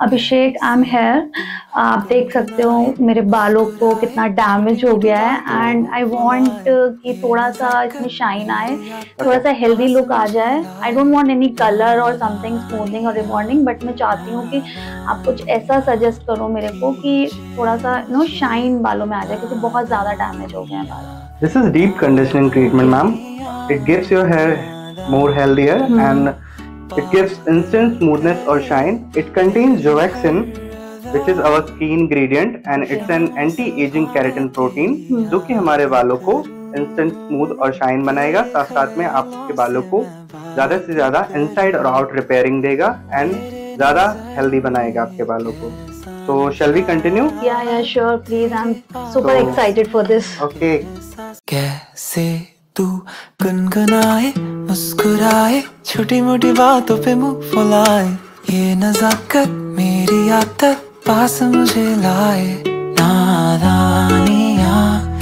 Abhishek, I am here. आप देख सकते हो मेरे बालों को कितना डैमेज हो गया है एंड आई वांट कि थोड़ा सा इसमें शाइन आए, थोड़ा सा हेल्दी लुक आ जाए। I don't want any colour और समथिंग स्मूथनिंग और रिबॉन्डिंग, बट मैं चाहती हूँ कि आप कुछ ऐसा सजेस्ट करो मेरे को कि थोड़ा सा शाइन बालों में आ जाए, क्योंकि बहुत ज़्यादा डैमेज हो गए हैं बाल। This is deep conditioning treatment, ma'am. It gives your hair more healthier and it gives instant smoothness or shine. It contains Jovaxin, which is our key ingredient, and it's an anti-aging keratin protein, जो कि हमारे बालों को instant smooth और shine बनाएगा, साथ साथ में आपके बालों को ज़्यादा से ज़्यादा inside और out repairing देगा and ज़्यादा healthy बनाएगा आपके बालों को. So shall we continue? Yeah, sure, please. I'm super excited for this. Okay. कैसे तू गुनगुनाए मुस्कुराए छोटी मोटी बातों पे मुंह फुलाए, ये नजाकत मेरी आदत पास मुझे लाए। नादानिया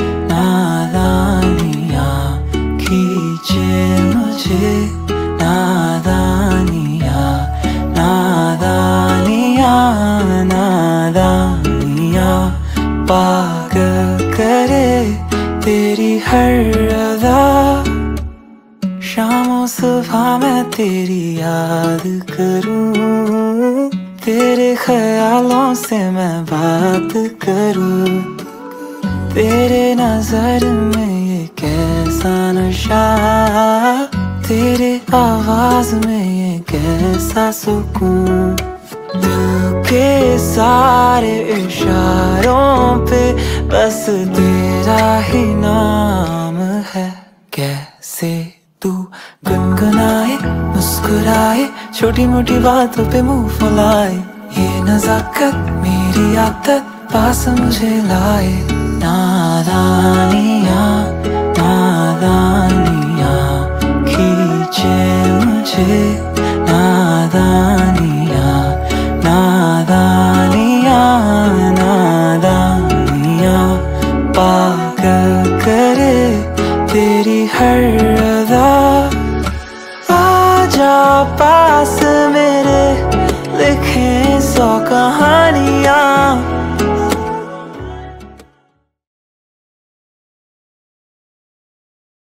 नादानिया खींचे मुझे, नादानिया नादानिया नादानिया पागल करे तेरी हर अदा। शामों सुबह मैं तेरी याद करूं, तेरे ख्यालों से मैं बात करूं, तेरे नजर में ये कैसा नशा, तेरे आवाज में ये कैसा सुकून। दिल के सारे इशारों पे बस तेरा ही नाम है। कैसे तू गुनगुनाए मुस्कुराए छोटी मोटी बातों पे मुंह फुलाए, ये नजाकत मेरी आदत पास मुझे लाए। नादानिया नादानिया